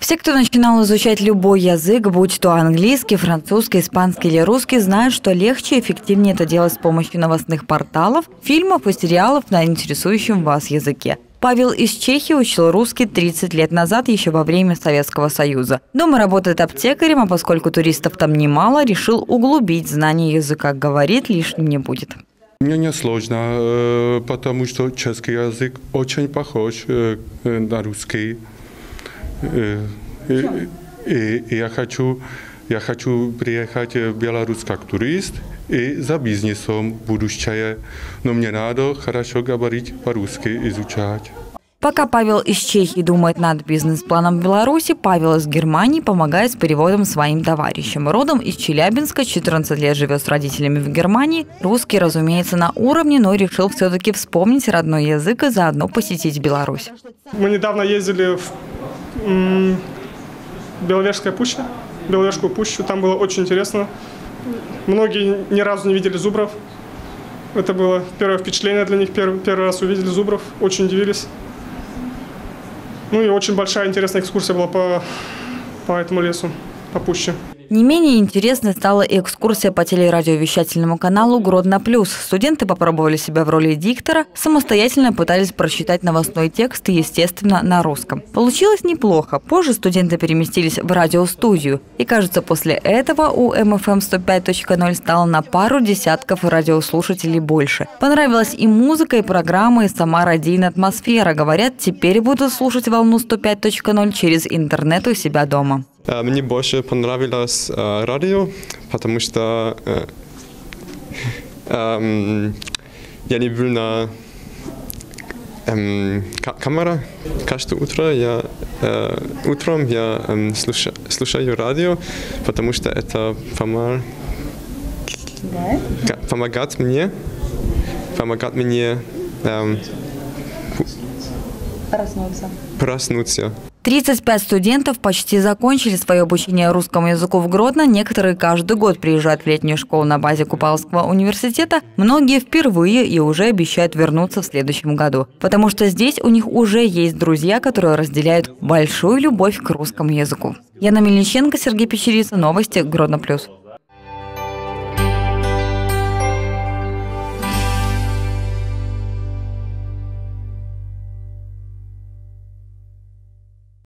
Все, кто начинал изучать любой язык, будь то английский, французский, испанский или русский, знают, что легче и эффективнее это делать с помощью новостных порталов, фильмов и сериалов на интересующем вас языке. Павел из Чехии учил русский 30 лет назад, еще во время Советского Союза. Дома работает аптекарем, а поскольку туристов там немало, решил углубить знание языка. Говорит, лишним не будет. Мне не сложно, потому что чешский язык очень похож на русский. И я хочу приехать в Беларусь как турист и за бизнесом будущее. Но мне надо хорошо говорить по-русски, изучать. Пока Павел из Чехии думает над бизнес-планом в Беларуси, Павел из Германии помогает с переводом своим товарищам. Родом из Челябинска, 14 лет живет с родителями в Германии. Русский, разумеется, на уровне, но решил все-таки вспомнить родной язык и заодно посетить Беларусь. Мы недавно ездили в Беловежскую пущу. Там было очень интересно. Многие ни разу не видели зубров. Это было первое впечатление для них. Первый раз увидели зубров, очень удивились. Ну и очень большая интересная экскурсия была по этому лесу, по пуще. Не менее интересной стала и экскурсия по телерадиовещательному каналу «Гродно плюс». Студенты попробовали себя в роли диктора, самостоятельно пытались прочитать новостной текст и, естественно, на русском. Получилось неплохо. Позже студенты переместились в радиостудию. И, кажется, после этого у МФМ 105.0 стало на пару десятков радиослушателей больше. Понравилась и музыка, и программа, и сама радийная атмосфера. Говорят, теперь будут слушать волну 105.0 через интернет у себя дома. Мне больше понравилось радио, потому что я не был на камере. Каждое утро утром я слушаю радио, потому что это помогает мне проснуться. 35 студентов почти закончили свое обучение русскому языку в Гродно. Некоторые каждый год приезжают в летнюю школу на базе Купаловского университета. Многие впервые и уже обещают вернуться в следующем году. Потому что здесь у них уже есть друзья, которые разделяют большую любовь к русскому языку. Яна Мельниченко, Сергей Печерица. Новости Гродно плюс.